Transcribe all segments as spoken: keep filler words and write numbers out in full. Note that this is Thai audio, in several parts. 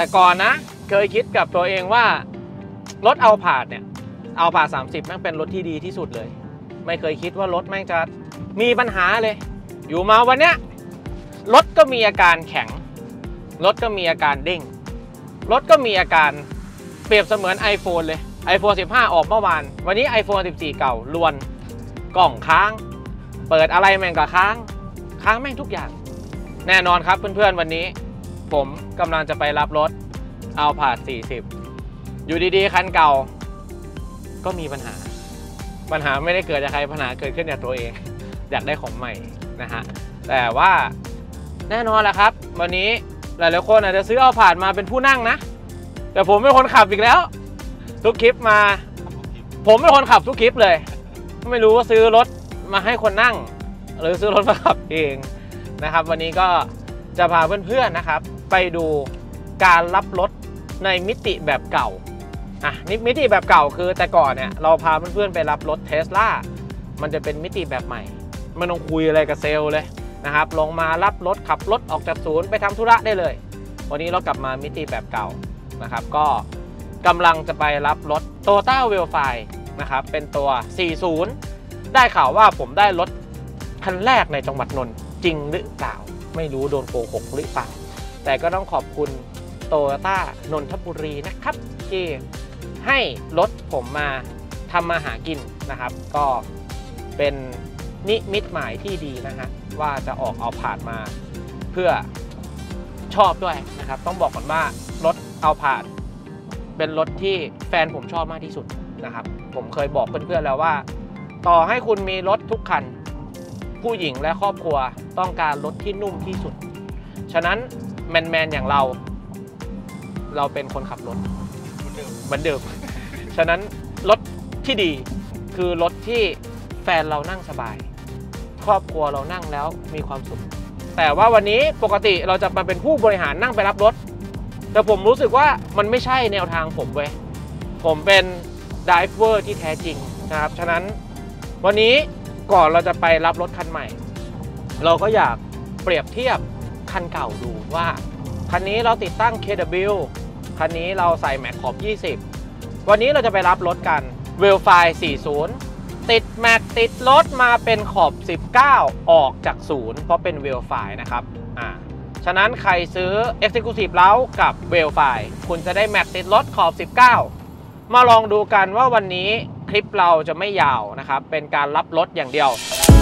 ก่อนนะเคยคิดกับตัวเองว่ารถเอาผาดเนี่ยเอาผาดสามสิบแม่งเป็นรถที่ดีที่สุดเลยไม่เคยคิดว่ารถแม่งจะมีปัญหาเลยอยู่มาวันเนี้ยรถก็มีอาการแข็งรถก็มีอาการเด้งรถก็มีอาการเปรียบเสมือน iPhone เลย iPhone สิบห้าออกเมื่อวานวันนี้ iPhone สิบสี่เก่าลวนกล่องค้างเปิดอะไรแม่งก็ค้างค้างแม่งทุกอย่างแน่นอนครับเพื่อนๆวันนี้ผมกำลังจะไปรับรถเอาผาดสี่สิบอยู่ดีๆคันเก่าก็มีปัญหาปัญหาไม่ได้เกิดจากใครปัญหาเกิดขึ้นจากตัวเองอยากได้ของใหม่นะฮะแต่ว่าแน่นอนแหละครับวันนี้หลายๆคนอาจจะซื้อเอาผาดมาเป็นผู้นั่งนะแต่ผมเป็นคนขับอีกแล้วทุกคลิปมาผมเป็นคนขับทุกคลิปเลยไม่รู้ว่าซื้อรถมาให้คนนั่งหรือซื้อรถมาขับเองนะครับวันนี้ก็จะพาเพื่อนๆนะครับไปดูการรับรถในมิติแบบเก่าอ่ะนี่มิติแบบเก่าคือแต่ก่อนเนี่ยเราพาเพื่อนๆไปรับรถ Tesla มันจะเป็นมิติแบบใหม่ไม่ต้องคุยอะไรกับเซลล์เลยนะครับลงมารับรถขับรถออกจากศูนย์ไปทำธุระได้เลยวันนี้เรากลับมามิติแบบเก่านะครับก็กำลังจะไปรับรถ Toyota Wellfire นะครับเป็นตัวสี่สิบได้ข่าวว่าผมได้รถคันแรกในจังหวัดนนท์จริงหรือเปล่าไม่รู้โดนโกหกหรือเปล่าแต่ก็ต้องขอบคุณโตโยต้านนทบุรีนะครับที่ให้รถผมมาทำมาหากินนะครับก็เป็นนิมิตหมายที่ดีนะฮะว่าจะออกเอาผาดมาเพื่อชอบด้วยนะครับต้องบอกก่อนว่ารถเอาผาดเป็นรถที่แฟนผมชอบมากที่สุดนะครับผมเคยบอกเพื่อนๆแล้วว่าต่อให้คุณมีรถทุกคันผู้หญิงและครอบครัวต้องการรถที่นุ่มที่สุดฉะนั้นแมนๆอย่างเราเราเป็นคนขับรถเหมือนเดิมฉะนั้นรถที่ดีคือรถที่แฟนเรานั่งสบายครอบครัวเรานั่งแล้วมีความสุขแต่ว่าวันนี้ปกติเราจะมาเป็นผู้บริหารนั่งไปรับรถแต่ผมรู้สึกว่ามันไม่ใช่แนวทางผมเว้ยผมเป็นไดรเวอร์ที่แท้จริงนะครับฉะนั้นวันนี้ก่อนเราจะไปรับรถคันใหม่เราก็อยากเปรียบเทียบคันเก่าดูว่าคันนี้เราติดตั้ง เค ดับเบิลยู คันนี้เราใส่แม็กขอบยี่สิบวันนี้เราจะไปรับรถกัน Wellfire สี่สิบติดแม็กติดรถมาเป็นขอบสิบเก้าออกจากศูนย์เพราะเป็น Wellfire นะครับอ่าฉะนั้นใครซื้อ Exclusive แล้วกับ Wellfire คุณจะได้แม็กติดรถขอบสิบเก้ามาลองดูกันว่าวันนี้คลิปเราจะไม่ยาวนะครับเป็นการรับรถอย่างเดียว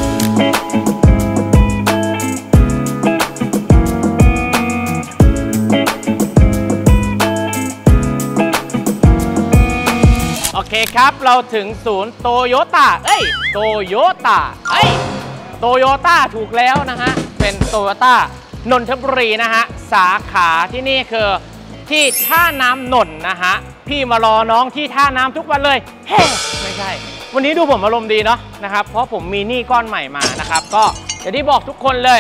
โอเคครับเราถึงศูนย์โตโยต้าเอ้ยโตโยต้าเอ้ยโตโยต้าถูกแล้วนะฮะเป็นโตโยต้านนทบุรีนะฮะสาขาที่นี่คือที่ท่าน้ำนนท์นะฮะพี่มารอน้องที่ท่าน้ำทุกวันเลยเฮ้ไม่ใช่วันนี้ดูผมอารมณ์ดีเนาะนะครับเพราะผมมีหนี้ก้อนใหม่มานะครับก็อย่างที่บอกทุกคนเลย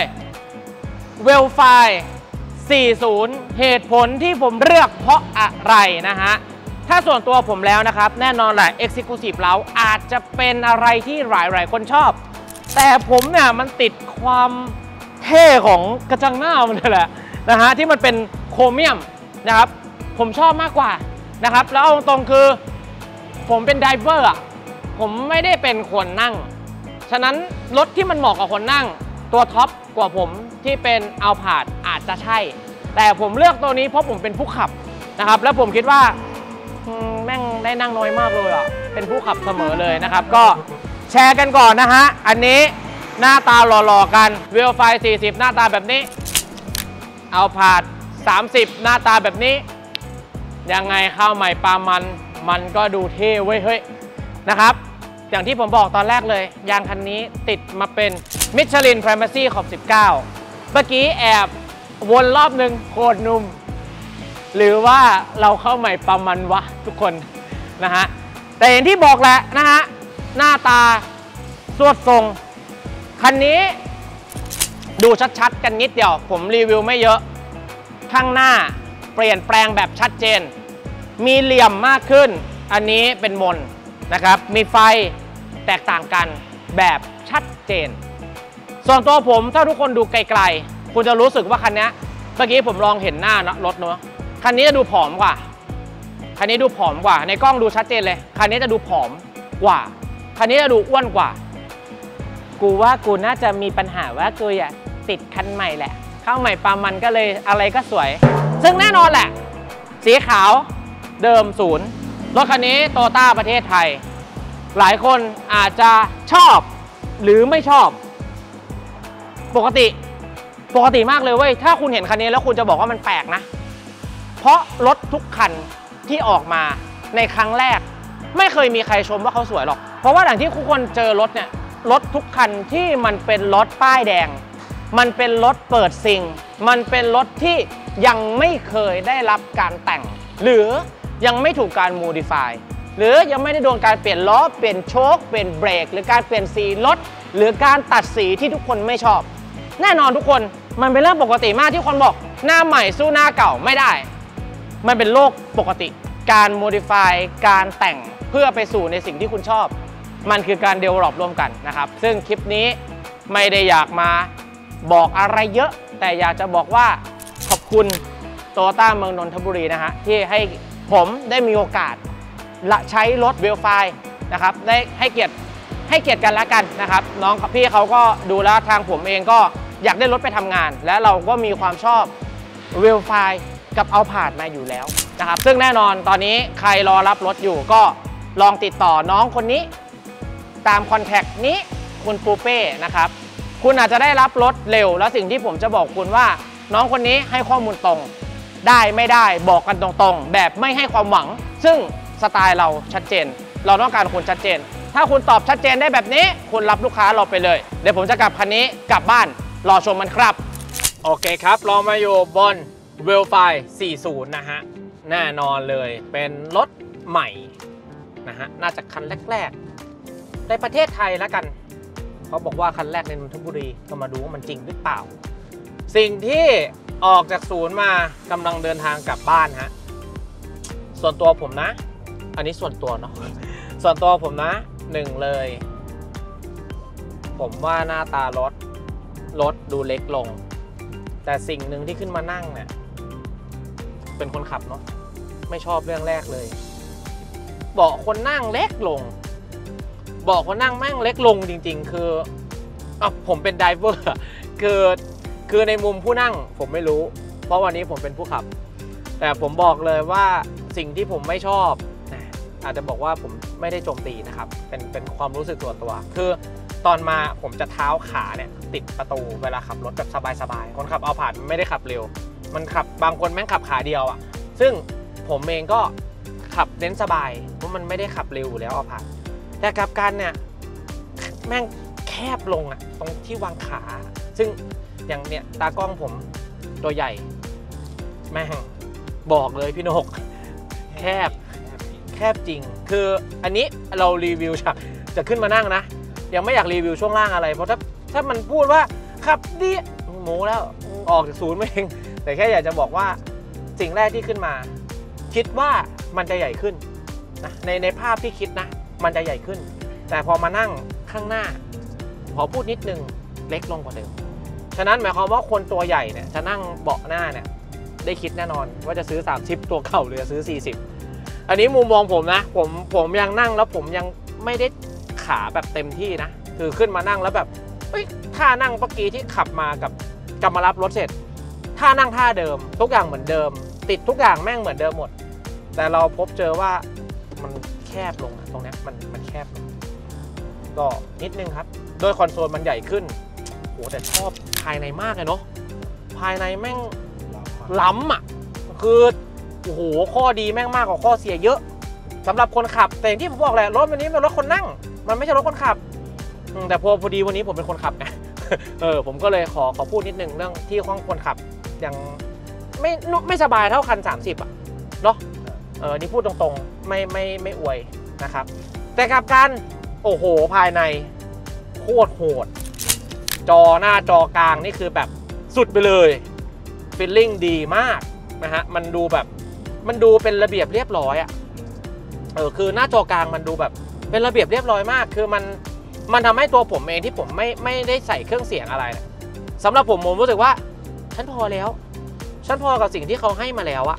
Wellfire สี่สิบเหตุผลที่ผมเลือกเพราะอะไรนะฮะถ้าส่วนตัวผมแล้วนะครับแน่นอนแหละ Exclusive เราอาจจะเป็นอะไรที่หลายๆคนชอบแต่ผมเนี่ยมันติดความเท่ของกระจังหน้ามันเลยแหละนะฮะที่มันเป็นโครเมียมนะครับผมชอบมากกว่านะครับแล้วเอาตรงคือผมเป็นไดรเวอร์อ่ะผมไม่ได้เป็นคนนั่งฉะนั้นรถที่มันเหมาะกับคนนั่งตัวท็อปกว่าผมที่เป็นเอาผาดอาจจะใช่แต่ผมเลือกตัวนี้เพราะผมเป็นผู้ขับนะครับแล้วผมคิดว่าแม่งได้นั่งน้อยมากเลยอ่ะเป็นผู้ขับเสมอเลยนะครับก็แชร์กันก่อนนะฮะอันนี้หน้าตาหล่อๆกัน Wellfire สี่สิบหน้าตาแบบนี้เอาผาดสามสิบหน้าตาแบบนี้ยังไงข้าวใหม่ปลามันมันก็ดูเท่เว้ยเฮ้ยนะครับอย่างที่ผมบอกตอนแรกเลยยางคันนี้ติดมาเป็น Michelin Primacy ขอบสิบเก้าเมื่อกี้แอบวนรอบนึงโคตรนุ่มหรือว่าเราเข้าใหม่ปลามันวะทุกคนนะฮะแต่อย่างที่บอกแหละนะฮะหน้าตาสวดทรงคันนี้ดูชัดๆกันนิดเดียวผมรีวิวไม่เยอะข้างหน้าเปลี่ยนแปลงแบบชัดเจนมีเหลี่ยมมากขึ้นอันนี้เป็นมนนะครับมีไฟแตกต่างกันแบบชัดเจนส่วนตัวผมถ้าทุกคนดูไกลๆคุณจะรู้สึกว่าคันนี้เมื่อกี้ผมลองเห็นหน้ารถเนาะคันนี้จะดูผอมกว่าคันนี้ดูผอมกว่าในกล้องดูชัดเจนเลยคันนี้จะดูผอมกว่าคันนี้จะดูอ้วนกว่ากูว่ากูน่าจะมีปัญหาว่ากูอยากติดคันใหม่แหละเข้าใหม่ปามันก็เลยอะไรก็สวยซึ่งแน่นอนแหละสีขาวเดิมศูนย์รถคันนี้โตต้าประเทศไทยหลายคนอาจจะชอบหรือไม่ชอบปกติปกติมากเลยเว้ยถ้าคุณเห็นคันนี้แล้วคุณจะบอกว่ามันแปลกนะเพราะรถทุกคันที่ออกมาในครั้งแรกไม่เคยมีใครชมว่าเขาสวยหรอกเพราะว่าหลังที่ทุกคนเจอรถเนี่ยรถทุกคันที่มันเป็นรถป้ายแดงมันเป็นรถเปิดซิงมันเป็นรถที่ยังไม่เคยได้รับการแต่งหรือยังไม่ถูกการโมดิฟายหรือยังไม่ได้โดนการเปลี่ยนล้อเปลี่ยนโชคเปลี่ยนเบรกหรือการเปลี่ยนสีรถหรือการตัดสีที่ทุกคนไม่ชอบแน่นอนทุกคนมันเป็นเรื่องปกติมากที่คนบอกหน้าใหม่สู้หน้าเก่าไม่ได้มันเป็นโลกปกติการโมดิฟายการแต่งเพื่อไปสู่ในสิ่งที่คุณชอบมันคือการเดเวลลอปร่วมกันนะครับซึ่งคลิปนี้ไม่ได้อยากมาบอกอะไรเยอะแต่อยากจะบอกว่าขอบคุณโตโยต้าเมืองนนทบุรีนะฮะที่ให้ผมได้มีโอกาสละใช้รถเวลไฟนะครับได้ให้เกียรติให้เกียรติกันละกันนะครับน้องกับพี่เขาก็ดูแล้วทางผมเองก็อยากได้รถไปทำงานและเราก็มีความชอบเวลไฟกับเอาผ่านมาอยู่แล้วนะครับซึ่งแน่นอนตอนนี้ใครรอรับรถอยู่ก็ลองติดต่อน้องคนนี้ตามคอนแทคนี้คุณปูเป้นะครับคุณอาจจะได้รับรถเร็วและสิ่งที่ผมจะบอกคุณว่าน้องคนนี้ให้ข้อมูลตรงได้ไม่ได้บอกกันตรงๆแบบไม่ให้ความหวังซึ่งสไตล์เราชัดเจนเราต้องการคนชัดเจนถ้าคุณตอบชัดเจนได้แบบนี้คุณรับลูกค้าเราไปเลยเดี๋ยวผมจะกลับคันนี้กลับบ้านรอชมมันครับโอเคครับเรามาอยู่บนเวลไฟสี่สิบนะฮะแน่นอนเลยเป็นรถใหม่นะฮะน่าจะคันแรกๆในประเทศไทยแล้วกันเขาบอกว่าคันแรกในนนทบุรีก็มาดูว่ามันจริงหรือเปล่าสิ่งที่ออกจากศูนย์มากำลังเดินทางกลับบ้านฮะส่วนตัวผมนะอันนี้ส่วนตัวเนาะส่วนตัวผมนะหนึ่งเลยผมว่าหน้าตารถรถดูเล็กลงแต่สิ่งหนึ่งที่ขึ้นมานั่งเนี่ยเป็นคนขับเนาะไม่ชอบเรื่องแรกเลยเบาะคนนั่งเล็กลงเบาะคนนั่งแม่งเล็กลงจริงๆคืออ่ะผมเป็นไดเวอร์คือคือในมุมผู้นั่งผมไม่รู้เพราะวันนี้ผมเป็นผู้ขับแต่ผมบอกเลยว่าสิ่งที่ผมไม่ชอบอาจจะบอกว่าผมไม่ได้โจมตีนะครับเป็นเป็นความรู้สึกตัวตัวคือตอนมาผมจะเท้าขาเนี่ยติดประตูเวลาขับรถแบบสบายๆคนขับเอาผ่านไม่ได้ขับเร็วมันขับบางคนแม่งขับขาเดียวอ่ะซึ่งผมเองก็ขับเน้นสบายเพราะมันไม่ได้ขับเร็วอยู่แล้วเอาผ่านแต่กับการเนี่ยแม่งแคบลงอ่ะตรงที่วางขาซึ่งอย่างเนี้ยตากล้องผมตัวใหญ่แม่งบอกเลยพี่นกแคบแคบจริงคืออันนี้เรารีวิวจากจะขึ้นมานั่งนะยังไม่อยากรีวิวช่วงล่างอะไรเพราะถ้าถ้ามันพูดว่าขับดีโม้แล้วออกจากศูนย์เองแต่แค่อยากจะบอกว่าสิ่งแรกที่ขึ้นมาคิดว่ามันจะใหญ่ขึ้นนะในในภาพที่คิดนะมันจะใหญ่ขึ้นแต่พอมานั่งข้างหน้าขอพูดนิดนึงเล็กลงกว่าเดิมฉะนั้นหมายความว่าคนตัวใหญ่เนี่ยจะนั่งเบาะหน้าเนี่ยได้คิดแน่นอนว่าจะซื้อสามสิบตัวเก่าหรือจะซื้อสี่สิบอันนี้มุมมองผมนะผมผมยังนั่งแล้วผมยังไม่ได้ขาแบบเต็มที่นะคือขึ้นมานั่งแล้วแบบเฮ้ยท่านั่งเมื่อกี้ที่ขับมากับกำมารับรถเสร็จท่านั่งท่าเดิมทุกอย่างเหมือนเดิมติดทุกอย่างแม่งเหมือนเดิมหมดแต่เราพบเจอว่ามันแคบลงตรงนี้มันมันแคบลงก็นิดนึงครับโดยคอนโซลมันใหญ่ขึ้นโหแต่ชอบภายในมากเลยเนาะภายในแม่งล้ำอ่ะคือโอ้โหข้อดีแม่งมากกว่าข้อเสียเยอะสำหรับคนขับแต่อย่างที่ผมบอกแหละรถวันนี้เป็นรถคนนั่งมันไม่ใช่รถคนขับแต่พอพอดีวันนี้ผมเป็นคนขับไงเออผมก็เลยขอขอพูดนิดนึงเรื่องที่ห้องคนขับยังไม่ไม่สบายเท่าคันสามสิบอ่ะเนาะเออนี่พูดตรงๆไม่ไม่ไม่อวยนะครับแต่กับการโอ้โหภายในโคตรโหดจอหน้าจอกลางนี่คือแบบสุดไปเลยฟีลลิ่งดีมากนะฮะมันดูแบบมันดูเป็นระเบียบเรียบร้อยอ่ะเออคือหน้าจอกลางมันดูแบบเป็นระเบียบเรียบร้อยมากคือมันมันทำให้ตัวผมเองที่ผมไม่ไม่ได้ใส่เครื่องเสียงอะไรสำหรับผมผมรู้สึกว่าฉันพอแล้วฉันพอกับสิ่งที่เขาให้มาแล้วอะ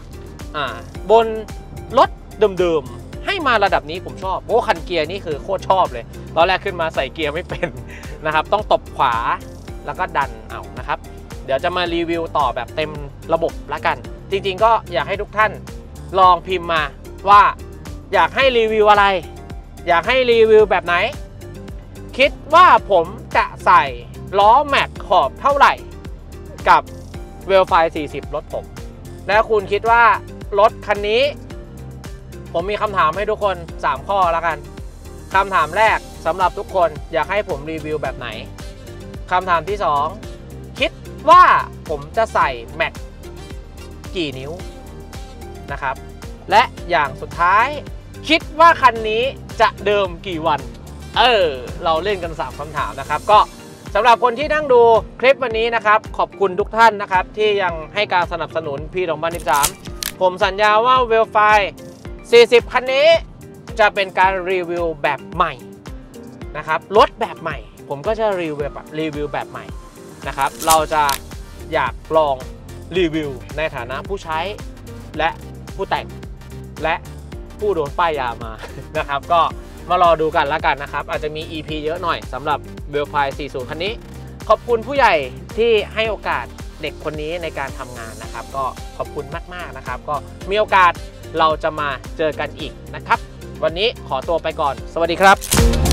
อ่าบนรถเดิมๆให้มาระดับนี้ผมชอบโอ้คันเกียร์นี่คือโคตรชอบเลยตอนแรกขึ้นมาใส่เกียร์ไม่เป็นนะครับต้องตบขวาแล้วก็ดันเอานะครับเดี๋ยวจะมารีวิวต่อแบบเต็มระบบละกันจริงๆก็อยากให้ทุกท่านลองพิมพ์มาว่าอยากให้รีวิวอะไรอยากให้รีวิวแบบไหนคิดว่าผมจะใส่ล้อแม็กขอบเท่าไหร่กับเวลไฟสี่สิบรถผมแล้วคุณคิดว่ารถคันนี้ผมมีคำถามให้ทุกคนสามข้อแล้วกันคำถามแรกสำหรับทุกคนอยากให้ผมรีวิวแบบไหนคำถามที่สองคิดว่าผมจะใส่แม็กกี่นิ้วนะครับและอย่างสุดท้ายคิดว่าคันนี้จะเดิมกี่วันเออเราเล่นกันสามคำถามนะครับก็สำหรับคนที่นั่งดูคลิปวันนี้นะครับขอบคุณทุกท่านนะครับที่ยังให้การสนับสนุนพีสองพันสิบสามผมสัญญาว่าเวลไฟสี่สิบคันนี้จะเป็นการรีวิวแบบใหม่นะครับรถแบบใหม่ผมก็จะรีวิวแบบรีวิวแบบใหม่นะครับเราจะอยากลองรีวิวในฐานะผู้ใช้และผู้แต่งและผู้โดนป้ายยามานะครับก็มารอดูกันแล้วกันนะครับอาจจะมี อี พี เยอะหน่อยสำหรับเวลไฟสี่สิบคันนี้ขอบคุณผู้ใหญ่ที่ให้โอกาสเด็กคนนี้ในการทำงานนะครับก็ขอบคุณมากๆนะครับก็มีโอกาสเราจะมาเจอกันอีกนะครับวันนี้ขอตัวไปก่อนสวัสดีครับ